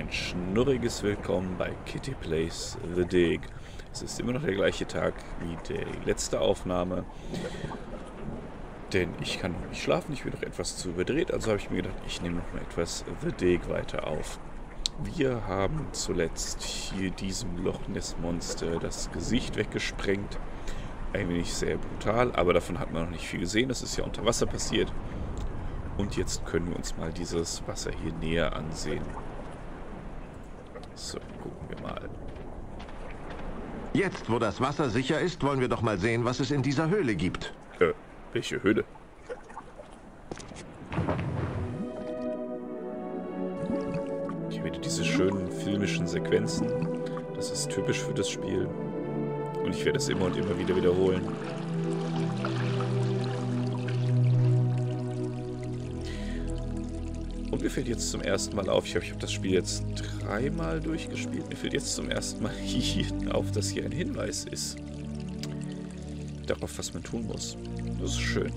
ein schnurriges Willkommen bei Kitty Plays The Dig. Es ist immer noch der gleiche Tag wie die letzte Aufnahme, denn ich kann noch nicht schlafen, ich bin noch etwas zu überdreht, also habe ich mir gedacht, ich nehme noch mal etwas The Dig weiter auf. Wir haben zuletzt hier diesem Loch Ness Monster das Gesicht weggesprengt. Ein wenig sehr brutal, aber davon hat man noch nicht viel gesehen, das ist ja unter Wasser passiert. Und jetzt können wir uns mal dieses Wasser hier näher ansehen. So, gucken wir mal. Jetzt, wo das Wasser sicher ist, wollen wir doch mal sehen, was es in dieser Höhle gibt. Welche Höhle? Hier wieder diese schönen filmischen Sequenzen. Das ist typisch für das Spiel. Und ich werde es immer und immer wieder wiederholen. Und mir fällt jetzt zum ersten Mal auf, ich habe das Spiel jetzt 3-mal durchgespielt, mir fällt jetzt zum ersten Mal hier auf, dass hier ein Hinweis ist. Darauf, was man tun muss. Das ist schön.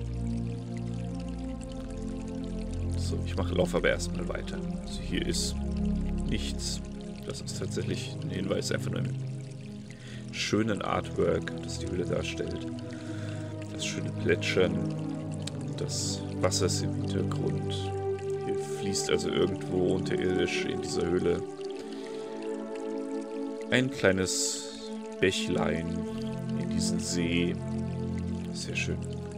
So, ich laufe aber erstmal weiter. Also hier ist nichts. Das ist tatsächlich ein Hinweis, einfach nur ein schönen Artwork, das die Höhle darstellt. Das schöne Plätschern des Wassers im Hintergrund. Fließt also irgendwo unterirdisch in dieser Höhle ein kleines Bächlein in diesen See. Sehr schön.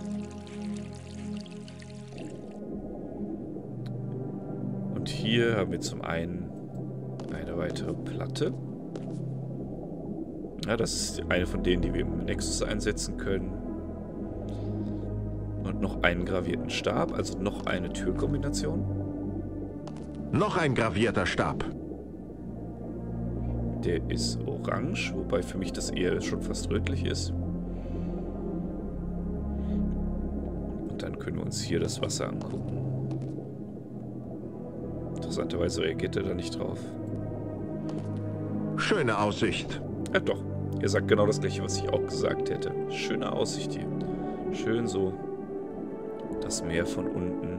Und hier haben wir zum einen eine weitere Platte. Ja, das ist eine von denen, die wir im Nexus einsetzen können. Und noch einen gravierten Stab, also noch eine Türkombination. Noch ein gravierter Stab. Der ist orange, wobei für mich das eher schon fast rötlich ist. Und dann können wir uns hier das Wasser angucken. Interessanterweise reagiert er da nicht drauf. Schöne Aussicht. Ja doch, er sagt genau das gleiche, was ich auch gesagt hätte. Schöne Aussicht hier. Schön so das Meer von unten.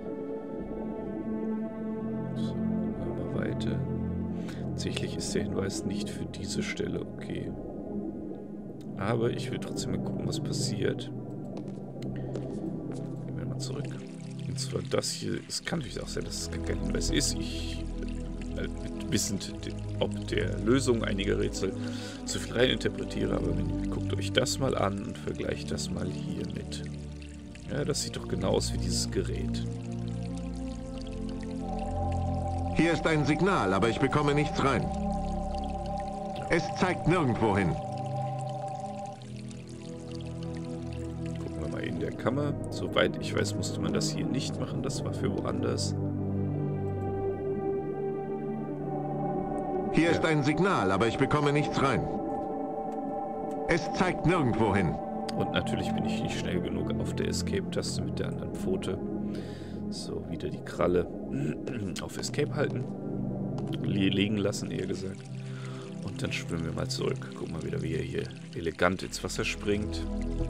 Tatsächlich ist der Hinweis nicht für diese Stelle okay. Aber ich will trotzdem mal gucken, was passiert. Gehen wir mal zurück. Und zwar das hier. Es kann natürlich auch sein, dass es kein Hinweis ist. Wissend ob der Lösung einiger Rätsel zu viel reininterpretiere. Aber guckt euch das mal an und vergleicht das mal hier mit. Ja, das sieht doch genau aus wie dieses Gerät. Hier ist ein Signal, aber ich bekomme nichts rein. Es zeigt nirgendwo hin. Gucken wir mal in der Kammer. Soweit ich weiß, musste man das hier nicht machen. Das war für woanders. Hier ist ein Signal, aber ich bekomme nichts rein. Es zeigt nirgendwo hin. Und natürlich bin ich nicht schnell genug auf der Escape-Taste mit der anderen Pfote. So, wieder die Kralle auf Escape halten. Liegen lassen, eher gesagt. Und dann schwimmen wir mal zurück. Guck mal wieder, wie er hier elegant ins Wasser springt.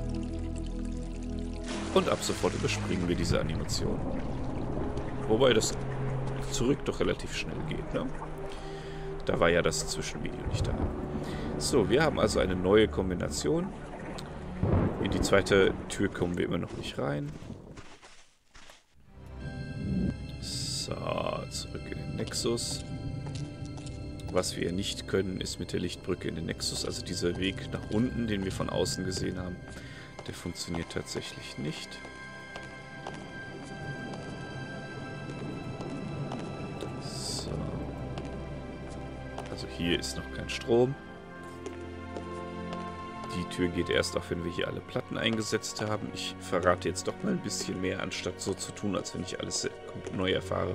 Und ab sofort überspringen wir diese Animation. Wobei das zurück doch relativ schnell geht, ne? Da war ja das Zwischenvideo nicht da. So, wir haben also eine neue Kombination. In die zweite Tür kommen wir immer noch nicht rein. So, zurück in den Nexus. Was wir nicht können, ist mit der Lichtbrücke in den Nexus, also dieser Weg nach unten, den wir von außen gesehen haben, der funktioniert tatsächlich nicht. So. Also hier ist noch kein Strom. Die Tür geht erst auf, wenn wir hier alle Platten eingesetzt haben. Ich verrate jetzt doch mal ein bisschen mehr, anstatt so zu tun, als wenn ich alles komplett neu erfahre.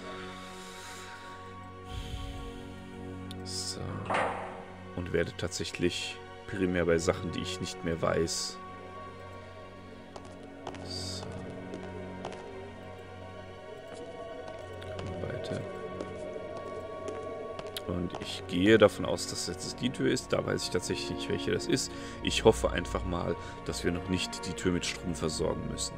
So. Und werde tatsächlich primär bei Sachen, die ich nicht mehr weiß. So. Weiter. Und ich gehe davon aus, dass jetzt die Tür ist. Da weiß ich tatsächlich nicht, welche das ist. Ich hoffe einfach mal, dass wir noch nicht die Tür mit Strom versorgen müssen.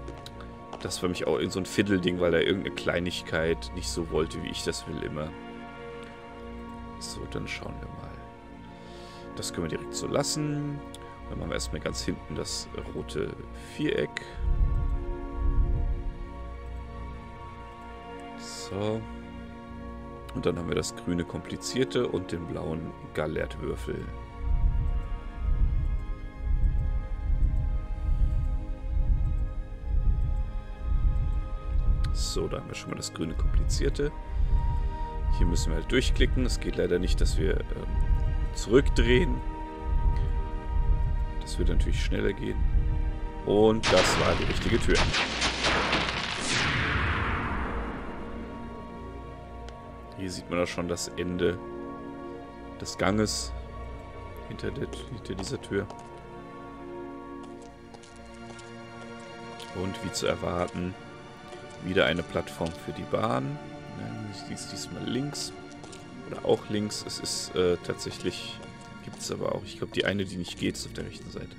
Das war mich auch so ein Fiddelding, weil er irgendeine Kleinigkeit nicht so wollte, wie ich das will immer. So, dann schauen wir mal. Das können wir direkt so lassen. Dann machen wir erstmal ganz hinten das rote Viereck. So. Und dann haben wir das grüne Komplizierte und den blauen Gallertwürfel. So, da haben wir schon mal das grüne Komplizierte. Hier müssen wir halt durchklicken. Es geht leider nicht, dass wir zurückdrehen. Das würde natürlich schneller gehen. Und das war die richtige Tür. Hier sieht man auch schon das Ende des Ganges hinter dieser Tür. Und wie zu erwarten, wieder eine Plattform für die Bahn. Sie ist diesmal links. Oder auch links. Es ist tatsächlich... Gibt es aber auch. Ich glaube, die eine, die nicht geht, ist auf der rechten Seite.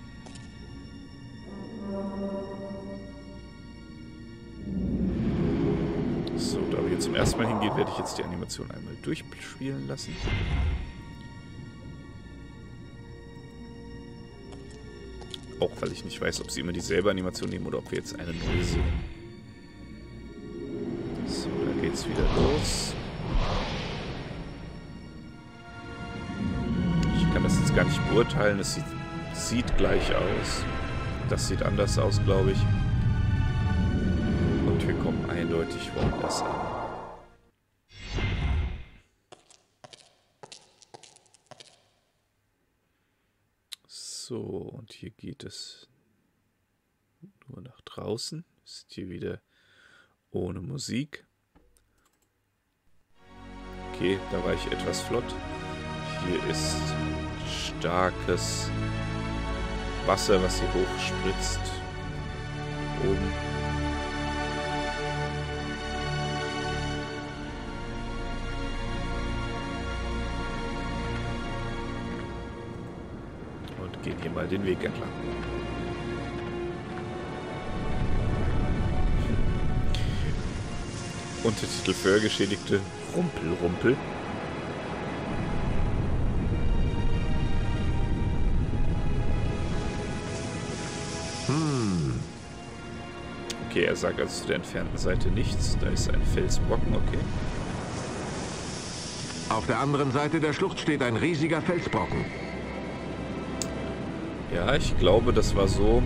So, da wir jetzt zum ersten Mal hingehen, werde ich jetzt die Animation einmal durchspielen lassen. Auch weil ich nicht weiß, ob sie immer dieselbe Animation nehmen oder ob wir jetzt eine neue sehen. So, da geht's wieder los. Ich kann das jetzt gar nicht beurteilen. Es sieht gleich aus. Das sieht anders aus, glaube ich. Und wir kommen eindeutig woanders an. So, und hier geht es nur nach draußen. Ist hier wieder ohne Musik. Okay, da war ich etwas flott. Hier ist starkes Wasser, was hier hochspritzt. Oben. Und gehen hier mal den Weg entlang. Untertitel für Hörgeschädigte: Rumpel, Rumpel. Okay, er sagt also zu der entfernten Seite nichts. Da ist ein Felsbrocken, okay. Auf der anderen Seite der Schlucht steht ein riesiger Felsbrocken. Ja, ich glaube, das war so.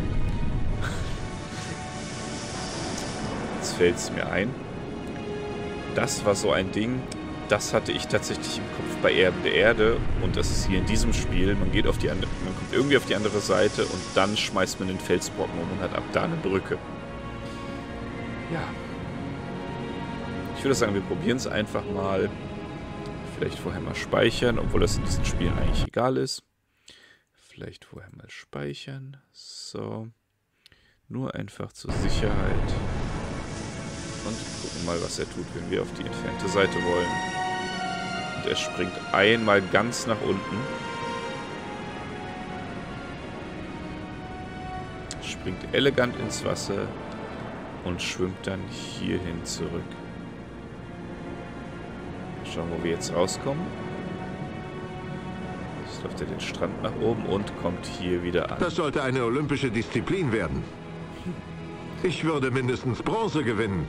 Jetzt fällt es mir ein. Das war so ein Ding, das hatte ich tatsächlich im Kopf bei Erben der Erde. Und das ist hier in diesem Spiel. Man geht auf die andere, man kommt irgendwie auf die andere Seite und dann schmeißt man den Felsbrocken um und hat ab da eine Brücke. Ja. Ich würde sagen, wir probieren es einfach mal. Vielleicht vorher mal speichern, obwohl das in diesen Spielen eigentlich egal ist. Vielleicht vorher mal speichern. So. Nur einfach zur Sicherheit. Und gucken mal, was er tut, wenn wir auf die entfernte Seite wollen. Und er springt einmal ganz nach unten. Springt elegant ins Wasser und schwimmt dann hierhin zurück. Schauen, wo wir jetzt rauskommen. Jetzt läuft er den Strand nach oben und kommt hier wieder an. Das sollte eine olympische Disziplin werden. Ich würde mindestens Bronze gewinnen.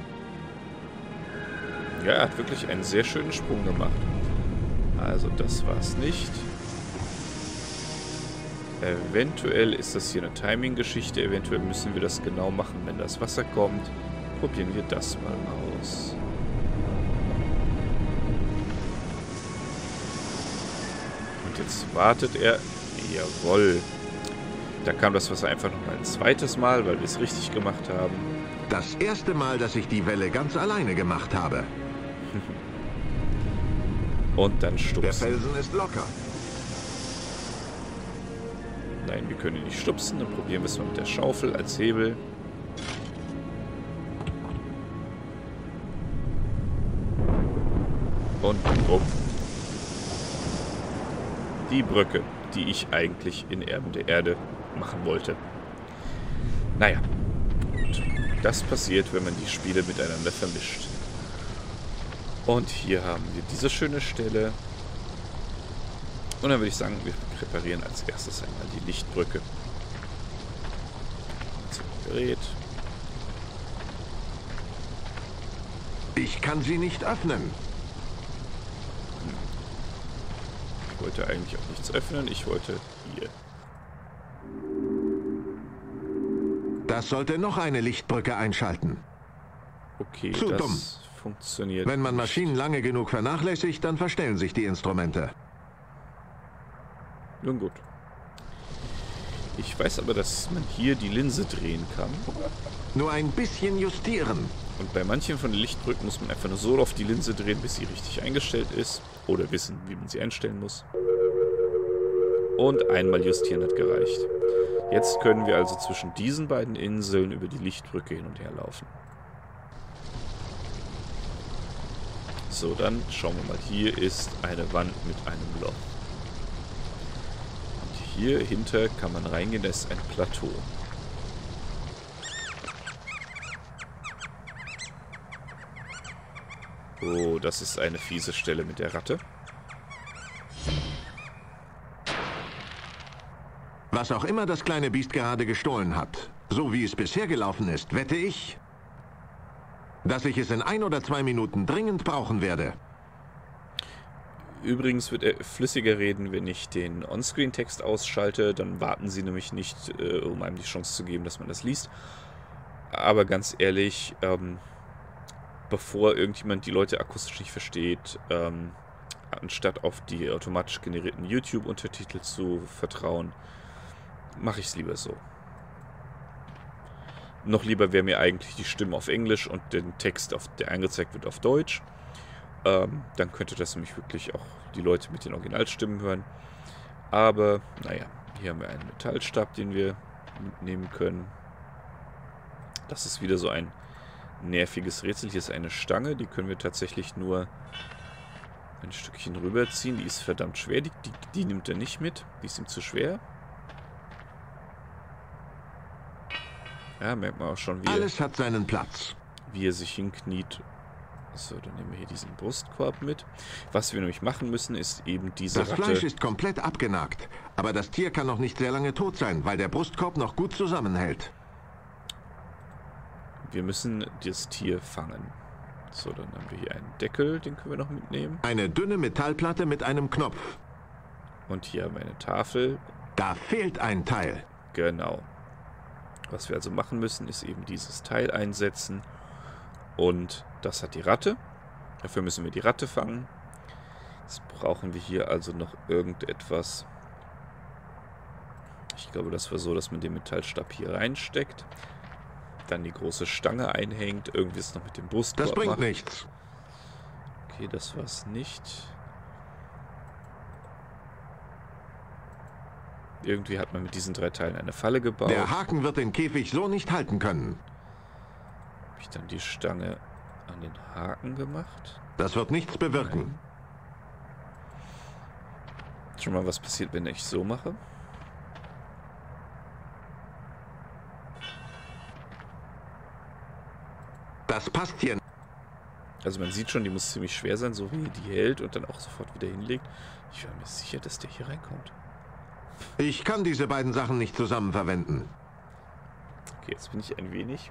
Ja, er hat wirklich einen sehr schönen Sprung gemacht. Also das war's nicht. Eventuell ist das hier eine Timing-Geschichte. Eventuell müssen wir das genau machen, wenn das Wasser kommt. Probieren wir das mal aus. Und jetzt wartet er. Jawohl. Da kam das Wasser einfach noch mal ein zweites Mal, weil wir es richtig gemacht haben. Das erste Mal, dass ich die Welle ganz alleine gemacht habe. Und dann stupsen. Der Felsen ist locker. Nein, wir können ihn nicht stupsen. Dann probieren wir es mal mit der Schaufel als Hebel. Und bumm. Die Brücke, die ich eigentlich in Erben der Erde machen wollte. Naja, gut. Das passiert, wenn man die Spiele miteinander vermischt. Und hier haben wir diese schöne Stelle. Und dann würde ich sagen, wir reparieren als erstes einmal die Lichtbrücke. Zum Gerät. Ich kann sie nicht öffnen. Ich wollte eigentlich auch nichts öffnen. Ich wollte hier. Das sollte noch eine Lichtbrücke einschalten. Okay, Zu das dumm. funktioniert. Wenn man nicht. Maschinen lange genug vernachlässigt, dann verstellen sich die Instrumente. Nun gut. Ich weiß aber, dass man hier die Linse drehen kann. Nur ein bisschen justieren. Und bei manchen von den Lichtbrücken muss man einfach nur so auf die Linse drehen, bis sie richtig eingestellt ist. Oder wissen, wie man sie einstellen muss. Und einmal justieren hat gereicht. Jetzt können wir also zwischen diesen beiden Inseln über die Lichtbrücke hin und her laufen. So, dann schauen wir mal. Hier ist eine Wand mit einem Loch. Und hier hinter kann man reingehen, da ist ein Plateau. Oh, das ist eine fiese Stelle mit der Ratte. Was auch immer das kleine Biest gerade gestohlen hat, so wie es bisher gelaufen ist, wette ich, dass ich es in 1 oder 2 Minuten dringend brauchen werde. Übrigens wird er flüssiger reden, wenn ich den On-Screen-Text ausschalte. Dann warten Sie nämlich nicht, um einem die Chance zu geben, dass man das liest. Aber ganz ehrlich, bevor irgendjemand die Leute akustisch nicht versteht, anstatt auf die automatisch generierten YouTube-Untertitel zu vertrauen, mache ich es lieber so. Noch lieber wäre mir eigentlich die Stimme auf Englisch und den Text, der angezeigt wird, auf Deutsch. Dann könnte das nämlich wirklich auch die Leute mit den Originalstimmen hören. Aber, naja, hier haben wir einen Metallstab, den wir mitnehmen können. Das ist wieder so ein nerviges Rätsel. Hier ist eine Stange, die können wir tatsächlich nur ein Stückchen rüberziehen. Die ist verdammt schwer, die nimmt er nicht mit. Die ist ihm zu schwer. Ja, merkt man auch schon, Alles hat seinen Platz. wie er sich hinkniet. So, dann nehmen wir hier diesen Brustkorb mit. Was wir nämlich machen müssen, ist eben diese Das Ratte... Fleisch ist komplett abgenagt, aber das Tier kann noch nicht sehr lange tot sein, weil der Brustkorb noch gut zusammenhält. Wir müssen das Tier fangen. So, dann haben wir hier einen Deckel, den können wir noch mitnehmen. Eine dünne Metallplatte mit einem Knopf. Und hier haben wir eine Tafel. Da fehlt ein Teil. Genau. Was wir also machen müssen, ist eben dieses Teil einsetzen. Und das hat die Ratte. Dafür müssen wir die Ratte fangen. Jetzt brauchen wir hier also noch irgendetwas. Ich glaube, das war so, dass man den Metallstab hier reinsteckt. Dann die große Stange einhängt. Irgendwie ist noch mit dem Brustkorb Das bringt macht. nichts. Okay, das war es nicht. Irgendwie hat man mit diesen 3 Teilen eine Falle gebaut. Der Haken wird den Käfig so nicht halten können. Habe ich dann die Stange an den Haken gemacht? Das wird nichts bewirken. Nein. Schon mal, was passiert, wenn ich so mache? Das passt hier. Also man sieht schon, die muss ziemlich schwer sein, so wie die hält und dann auch sofort wieder hinlegt. Ich war mir sicher, dass der hier reinkommt. Ich kann diese beiden Sachen nicht zusammen verwenden. Okay, jetzt bin ich ein wenig...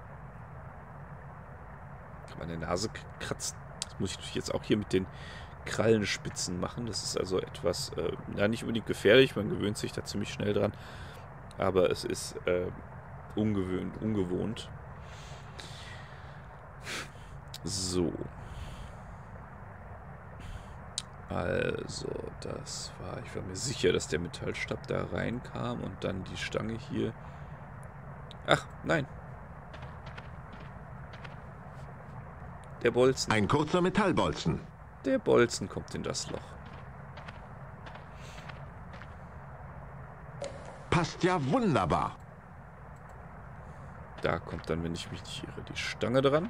Meine Nase kratzt. Das muss ich natürlich jetzt auch hier mit den Krallenspitzen machen. Das ist also etwas, nicht unbedingt gefährlich. Man gewöhnt sich da ziemlich schnell dran. Aber es ist ungewohnt. So. Also, ich war mir sicher, dass der Metallstab da reinkam und dann die Stange hier. Ach, nein. Der Bolzen. Ein kurzer Metallbolzen. Der Bolzen kommt in das Loch. Passt ja wunderbar. Da kommt dann, wenn ich mich nicht irre, die Stange dran.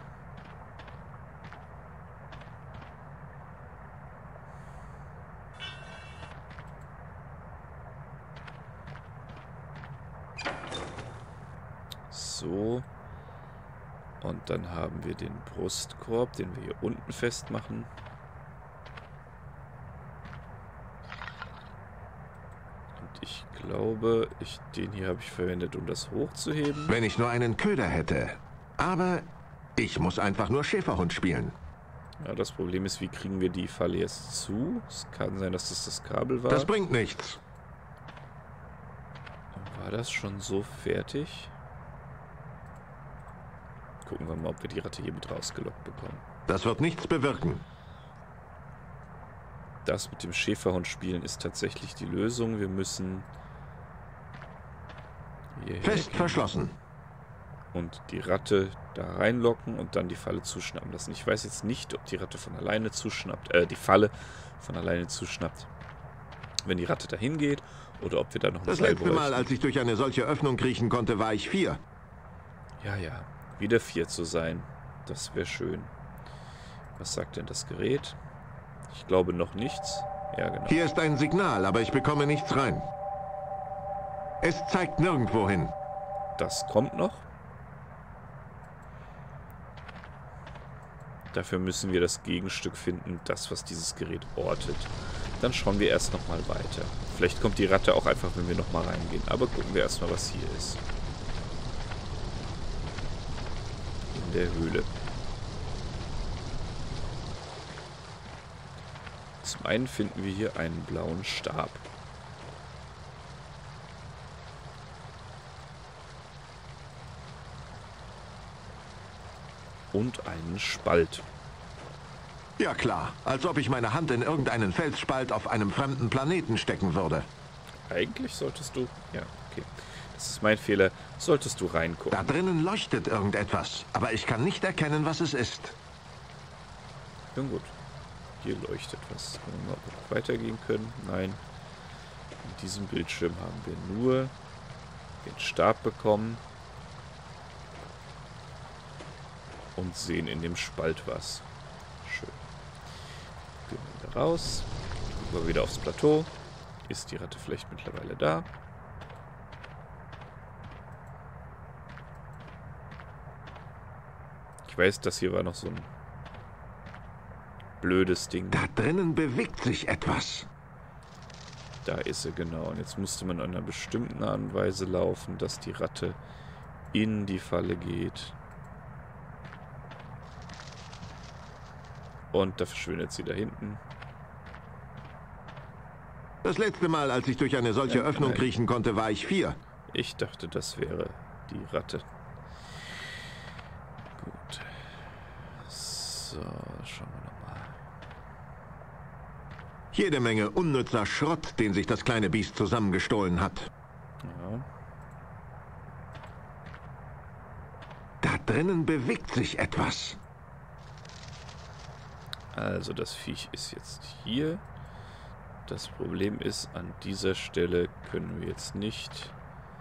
So. Und dann haben wir den Brustkorb, den wir hier unten festmachen. ich glaube, den hier habe ich verwendet, um das hochzuheben. Wenn ich nur einen Köder hätte. Aber ich muss einfach nur Schäferhund spielen. Ja, das Problem ist, wie kriegen wir die Falle jetzt zu? Es kann sein, dass das Kabel war. Das bringt nichts. War das schon so fertig? Gucken wir mal, ob wir die Ratte hier mit rausgelockt bekommen. Das wird nichts bewirken. Das mit dem Schäferhund spielen ist tatsächlich die Lösung. Wir müssen hier Fest verschlossen. Und die Ratte da reinlocken und dann die Falle zuschnappen lassen. Ich weiß jetzt nicht, ob die Ratte von alleine zuschnappt, die Falle von alleine zuschnappt, wenn die Ratte dahin geht, oder ob wir da noch ein Das letzte Mal, als ich durch eine solche Öffnung kriechen konnte, war ich 4. Ja, wieder 4 zu sein. Das wäre schön. Was sagt denn das Gerät? Ich glaube noch nichts. Ja, genau. Hier ist ein Signal, aber ich bekomme nichts rein. Es zeigt nirgendwo hin. Das kommt noch. Dafür müssen wir das Gegenstück finden, das, was dieses Gerät ortet. Dann schauen wir erst nochmal weiter. Vielleicht kommt die Ratte auch einfach, wenn wir nochmal reingehen. Aber gucken wir erstmal, was hier ist. In der Höhle. Zum einen finden wir hier einen blauen Stab. Und einen Spalt. Ja klar, als ob ich meine Hand in irgendeinen Felsspalt auf einem fremden Planeten stecken würde. Eigentlich solltest du... Ja, okay. Das ist mein Fehler. Solltest du reingucken. Da drinnen leuchtet irgendetwas, aber ich kann nicht erkennen, was es ist. Nun gut. Hier leuchtet was. Gucken wir mal, ob wir noch weitergehen können. Nein. In diesem Bildschirm haben wir nur den Stab bekommen. Und sehen in dem Spalt was. Schön. Gehen wir wieder raus. Gucken wir wieder aufs Plateau. Ist die Ratte vielleicht mittlerweile da? Ich weiß, das hier war noch so ein blödes Ding. Da drinnen bewegt sich etwas. Da ist sie, genau. Und jetzt musste man in einer bestimmten Art und Weise laufen, dass die Ratte in die Falle geht. Und da verschwindet sie da hinten. Das letzte Mal, als ich durch eine solche Öffnung kriechen konnte, war ich 4. Ich dachte, das wäre die Ratte. Gut. So, schauen wir nochmal. Jede Menge unnützer Schrott, den sich das kleine Biest zusammengestohlen hat. Ja. Da drinnen bewegt sich etwas. Also das Viech ist jetzt hier. Das Problem ist, an dieser Stelle können wir jetzt nicht...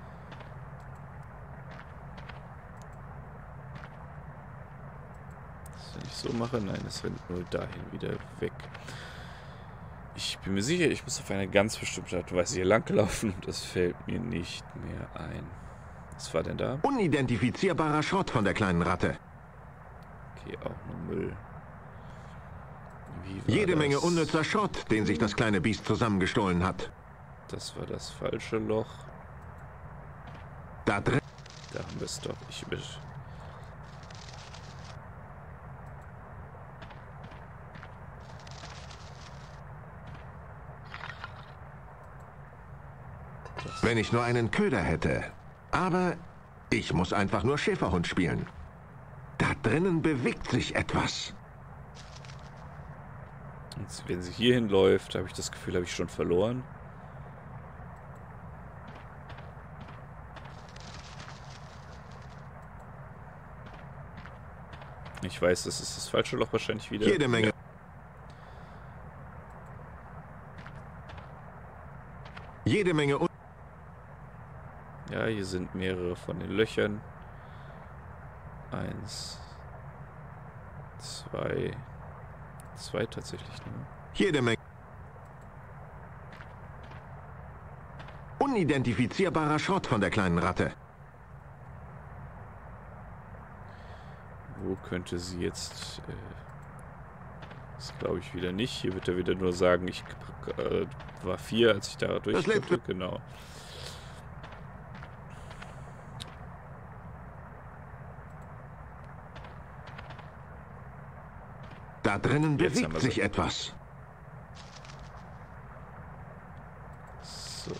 Das, wenn ich so mache, nein, es rennt nur dahin wieder weg. Ich bin mir sicher, ich muss auf eine ganz bestimmte Art und Weise hier lang laufen und das fällt mir nicht mehr ein. Was war denn da? Unidentifizierbarer Schrott von der kleinen Ratte. Okay, auch nur Müll. Jede Menge unnützer Schrott, den sich das kleine Biest zusammengestohlen hat. Das war das falsche Loch. Da drin. Da haben wir es doch. Ich über... Wenn ich nur einen Köder hätte. Aber ich muss einfach nur Schäferhund spielen. Da drinnen bewegt sich etwas. Und wenn sie hier hinläuft, habe ich das Gefühl, habe ich schon verloren. Ich weiß, das ist das falsche Loch wahrscheinlich wieder. Jede Menge. Jede Menge. Ja, hier sind mehrere von den Löchern. 1, 2. 2 tatsächlich nur. Jede Menge. Unidentifizierbarer Schrott von der kleinen Ratte. Wo könnte sie jetzt Das glaube ich wieder nicht. Hier wird er wieder nur sagen, ich war 4, als ich da durchkonnte. Genau. Da drinnen bewegt sich etwas. So.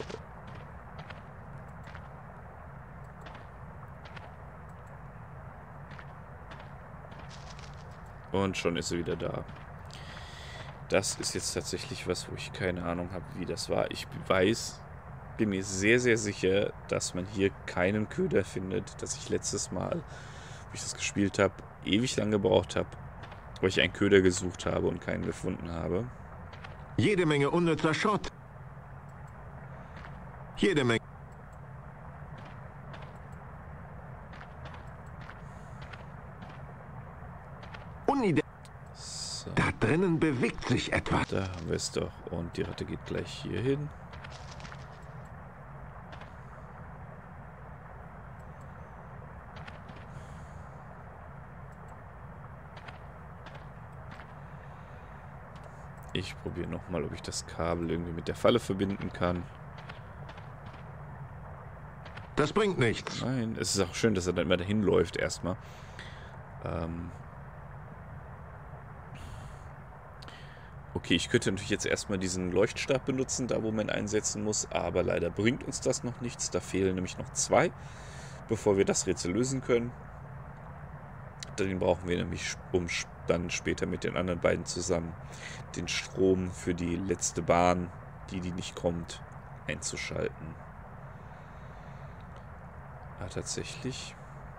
Und schon ist sie wieder da. Das ist jetzt tatsächlich was, wo ich keine Ahnung habe, wie das war. Ich bin mir sehr, sehr sicher, dass man hier keinen Köder findet, dass ich letztes Mal, wo ich das gespielt habe, ewig lang gebraucht habe, weil ich einen Köder gesucht habe und keinen gefunden habe. Jede Menge unnützer Schrott. Jede Menge. So. Da drinnen bewegt sich etwas. Da haben wir es doch. Und die Ratte geht gleich hier hin. Ich probiere nochmal, ob ich das Kabel irgendwie mit der Falle verbinden kann. Das bringt nichts. Nein, es ist auch schön, dass er dann immer dahin läuft erstmal. Okay, ich könnte natürlich jetzt erstmal diesen Leuchtstab benutzen, da wo man einsetzen muss, aber leider bringt uns das noch nichts. Da fehlen nämlich noch 2, bevor wir das Rätsel lösen können. Den brauchen wir nämlich, um dann später mit den anderen beiden zusammen den Strom für die letzte Bahn, die nicht kommt, einzuschalten. Ah, tatsächlich.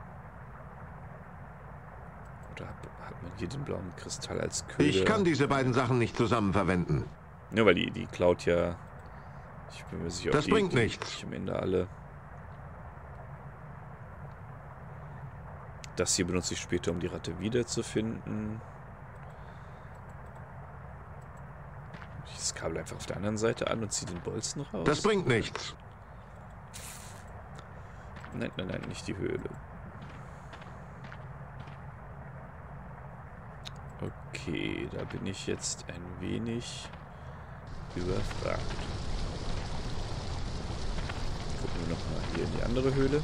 Oder hat man hier den blauen Kristall als Köder? Ich kann diese beiden Sachen nicht zusammen verwenden. Ja, weil die klaut ja... Ich bin mir sicher, das bringt nichts. Am Ende alle. Das hier benutze ich später, um die Ratte wiederzufinden. Ich das Kabel einfach auf der anderen Seite an und ziehe den Bolzen raus. Das bringt nichts. Nein, nein, nein, nicht die Höhle. Okay, da bin ich jetzt ein wenig überfragt. Gucken wir nochmal hier in die andere Höhle.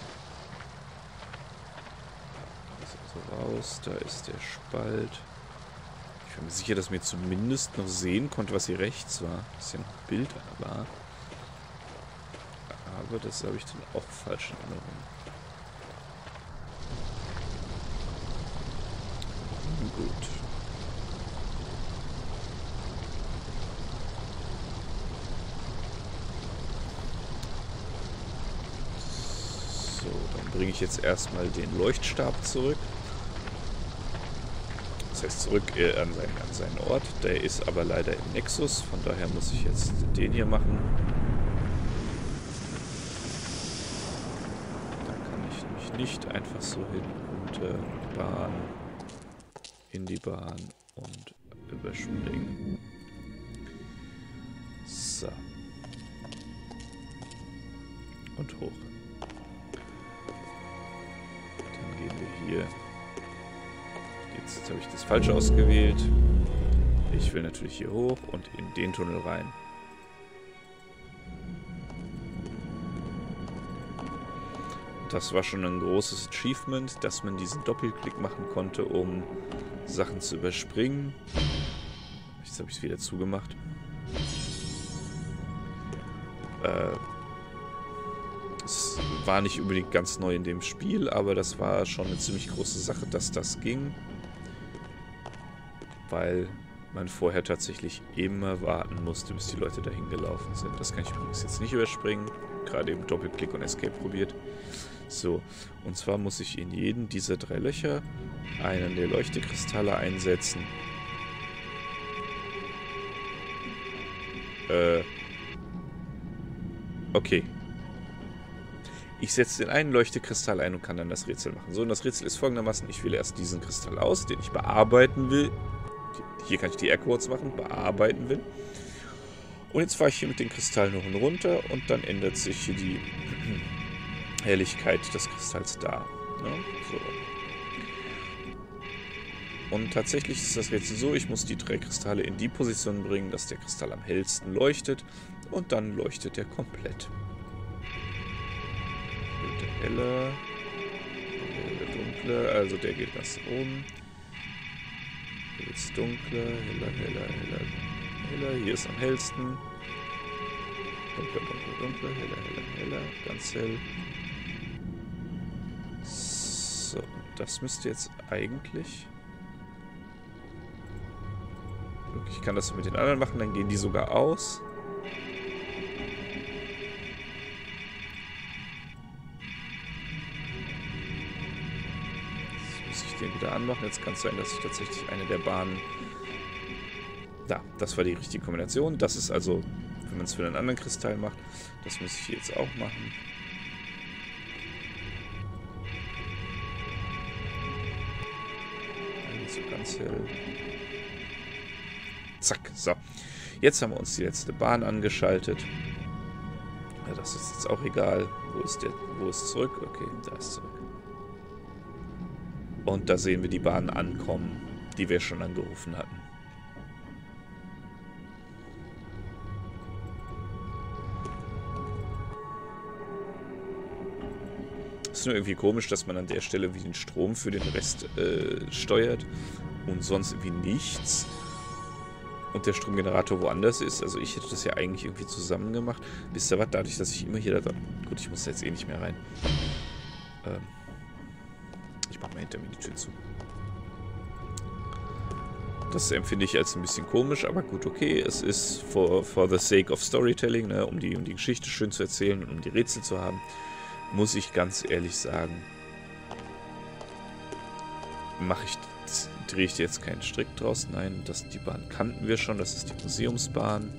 Raus, da ist der Spalt. Ich bin mir sicher, dass mir zumindest noch sehen konnte, was hier rechts war. Dass hier noch ein Bild war. Aber das habe ich dann auch falsch in Erinnerung. Gut. So, dann bringe ich jetzt erstmal den Leuchtstab zurück. Das heißt zurück an seinen Ort. Der ist aber leider im Nexus. Von daher muss ich jetzt den hier machen. Da kann ich nämlich nicht einfach so hin und Bahn in die Bahn und überspringen. So. Und hoch. Dann gehen wir hier. Jetzt habe ich das falsch ausgewählt. Ich will natürlich hier hoch und in den Tunnel rein. Das war schon ein großes Achievement, dass man diesen Doppelklick machen konnte, um Sachen zu überspringen. Jetzt habe ich es wieder zugemacht. Es war nicht unbedingt ganz neu in dem Spiel, aber das war schon eine ziemlich große Sache, dass das ging. Weil man vorher tatsächlich immer warten musste, bis die Leute dahin gelaufen sind. Das kann ich übrigens jetzt nicht überspringen. Gerade eben Doppelklick und Escape probiert. So, und zwar muss ich in jeden dieser 3 Löcher einen der Leuchtekristalle einsetzen. Okay. Ich setze den einen Leuchtekristall ein und kann dann das Rätsel machen. So, und das Rätsel ist folgendermaßen: Ich wähle erst diesen Kristall aus, den ich bearbeiten will. Hier kann ich die Airquotes machen, bearbeiten will. Und jetzt fahre ich hier mit den Kristallen hoch und runter und dann ändert sich hier die Helligkeit des Kristalls da. Ja, so. Und tatsächlich ist das Rätsel so, ich muss die 3 Kristalle in die Position bringen, dass der Kristall am hellsten leuchtet. Und dann leuchtet er komplett. Der helle, der dunkle, also der geht nach oben. Hier wird es dunkler, heller, heller, heller, heller. Hier ist am hellsten. Dunkler, dunkler, dunkler, heller, heller, heller, ganz hell. So, das müsste jetzt eigentlich... Ich kann das mit den anderen machen, dann gehen die sogar aus. Jetzt muss ich den wieder anmachen. Jetzt kann es sein, dass ich tatsächlich eine der Bahnen... Da, das war die richtige Kombination. Das ist also, wenn man es für einen anderen Kristall macht. Das muss ich hier jetzt auch machen. So ganz hell. Zack, so. Jetzt haben wir uns die letzte Bahn angeschaltet. Ja, das ist jetzt auch egal. Wo ist zurück? Okay, da ist zurück. Und da sehen wir die Bahn ankommen, die wir schon angerufen hatten. Ist nur irgendwie komisch, dass man an der Stelle wie den Strom für den Rest steuert und sonst irgendwie nichts. Und der Stromgenerator woanders ist. Also ich hätte das ja eigentlich irgendwie zusammen gemacht. Wisst ihr was? Dadurch, dass ich immer hier da... Gut, ich muss da jetzt eh nicht mehr rein. Ich mache mal hinter mir die Tür zu. Das empfinde ich als ein bisschen komisch, aber gut, okay. Es ist for the sake of storytelling, ne? um die Geschichte schön zu erzählen und um die Rätsel zu haben, muss ich ganz ehrlich sagen, drehe ich dir jetzt keinen Strick draus. Nein, die Bahn kannten wir schon. Das ist die Museumsbahn.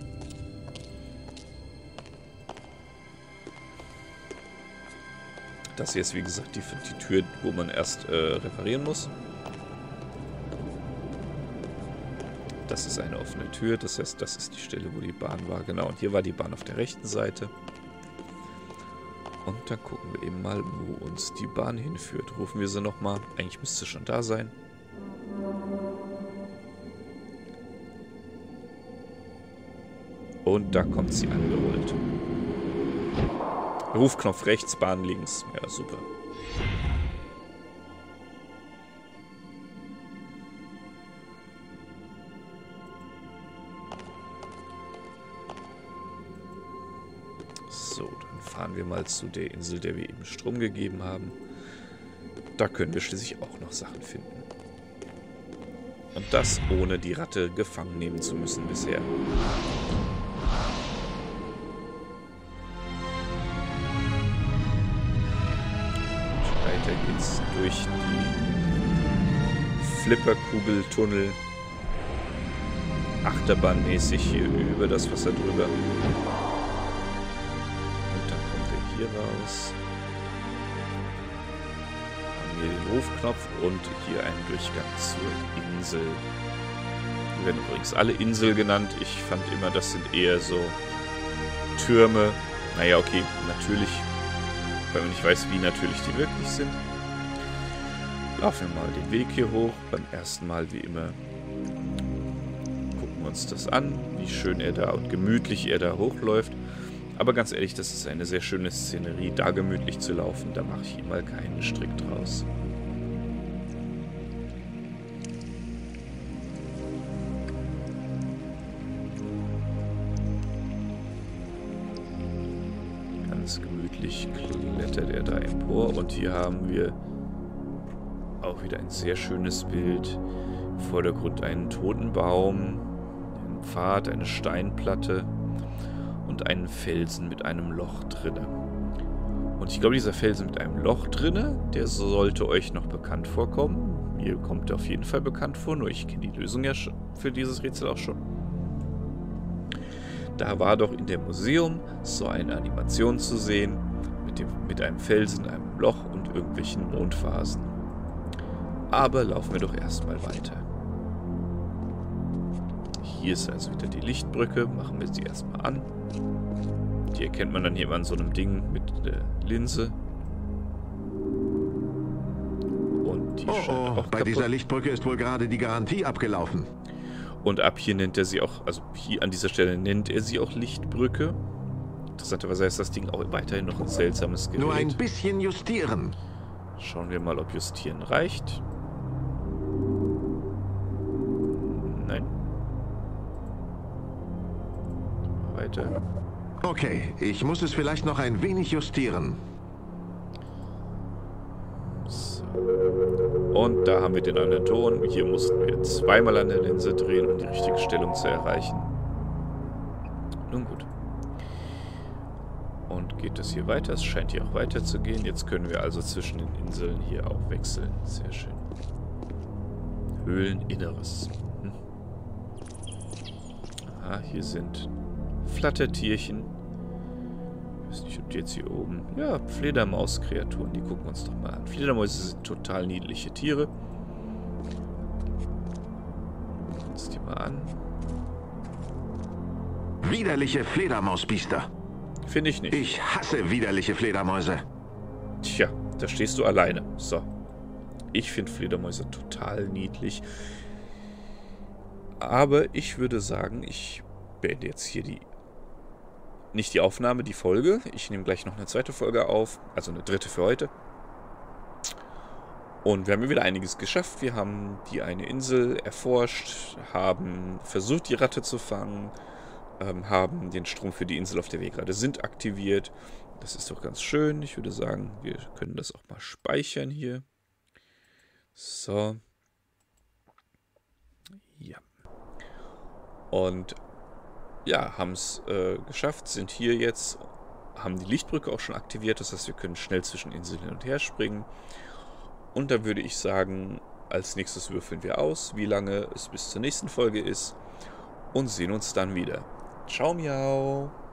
Das hier ist, wie gesagt, die Tür, wo man erst reparieren muss. Das ist eine offene Tür. Das heißt, das ist die Stelle, wo die Bahn war. Genau, und hier war die Bahn auf der rechten Seite. Und dann gucken wir eben mal, wo uns die Bahn hinführt. Rufen wir sie nochmal. Eigentlich müsste sie schon da sein. Und da kommt sie angerollt. Rufknopf rechts, Bahn links. Ja, super. So, dann fahren wir mal zu der Insel, der wir eben Strom gegeben haben. Da können wir schließlich auch noch Sachen finden. Und das ohne die Ratte gefangen nehmen zu müssen bisher. Weiter geht's durch die Flipperkugeltunnel. Achterbahnmäßig hier über das Wasser drüber. Und dann kommen wir hier raus. Haben hier den Rufknopf und hier einen Durchgang zur Insel. Die werden übrigens alle Insel genannt. Ich fand immer, das sind eher so Türme. Naja, okay, natürlich. Weil man nicht weiß, wie natürlich die wirklich sind. Laufen wir mal den Weg hier hoch. Beim ersten Mal, wie immer, gucken wir uns das an, wie schön er da und gemütlich er da hochläuft. Aber ganz ehrlich, das ist eine sehr schöne Szenerie, da gemütlich zu laufen. Da mache ich ihm mal keinen Strick draus. Gemütlich klettert er da empor und hier haben wir auch wieder ein sehr schönes Bild. Im Vordergrund einen toten Baum, einen Pfad, eine Steinplatte und einen Felsen mit einem Loch drinne. Und ich glaube, dieser Felsen mit einem Loch drinne, der sollte euch noch bekannt vorkommen. Mir kommt er auf jeden Fall bekannt vor, nur ich kenne die Lösung ja für dieses Rätsel auch schon. Da war doch in dem Museum so eine Animation zu sehen, mit einem Felsen, einem Loch und irgendwelchen Mondphasen. Aber laufen wir doch erstmal weiter. Hier ist also wieder die Lichtbrücke, machen wir sie erstmal an. Die erkennt man dann hier an so einem Ding mit der Linse. Und die Oh, oh, bei dieser Lichtbrücke ist wohl gerade die Garantie abgelaufen. Und ab hier nennt er sie auch, also hier an dieser Stelle nennt er sie auch Lichtbrücke. Interessanterweise ist das Ding auch weiterhin noch ein seltsames Gerät. Nur ein bisschen justieren. Schauen wir mal, ob Justieren reicht. Nein. Weiter. Okay, ich muss es vielleicht noch ein wenig justieren. So. Und da haben wir den anderen Ton. Hier mussten wir zweimal an der Linse drehen, um die richtige Stellung zu erreichen. Nun gut. Und geht es hier weiter? Es scheint hier auch weiter zu gehen. Jetzt können wir also zwischen den Inseln hier auch wechseln. Sehr schön. Höhleninneres. Aha, hier sind Flattertierchen. Ich weiß nicht, ob die jetzt hier oben... Ja, Fledermauskreaturen. Die gucken wir uns doch mal an. Fledermäuse sind total niedliche Tiere. Gucken uns die mal an. Widerliche Fledermausbiester. Finde ich nicht. Ich hasse widerliche Fledermäuse. Tja, da stehst du alleine. So. Ich finde Fledermäuse total niedlich. Aber ich würde sagen, ich beende jetzt hier nicht die Aufnahme, die Folge. Ich nehme gleich noch eine zweite Folge auf. Also eine dritte für heute. Und wir haben ja wieder einiges geschafft. Wir haben die eine Insel erforscht, haben versucht, die Ratte zu fangen, haben den Strom für die Insel, auf der wir gerade sind, aktiviert. Das ist doch ganz schön. Ich würde sagen, wir können das auch mal speichern hier. So. Ja. Und ja, haben es geschafft, sind hier jetzt, haben die Lichtbrücke auch schon aktiviert. Das heißt, wir können schnell zwischen Inseln hin und her springen. Und da würde ich sagen, als nächstes würfeln wir aus, wie lange es bis zur nächsten Folge ist. Und sehen uns dann wieder. Ciao, miau.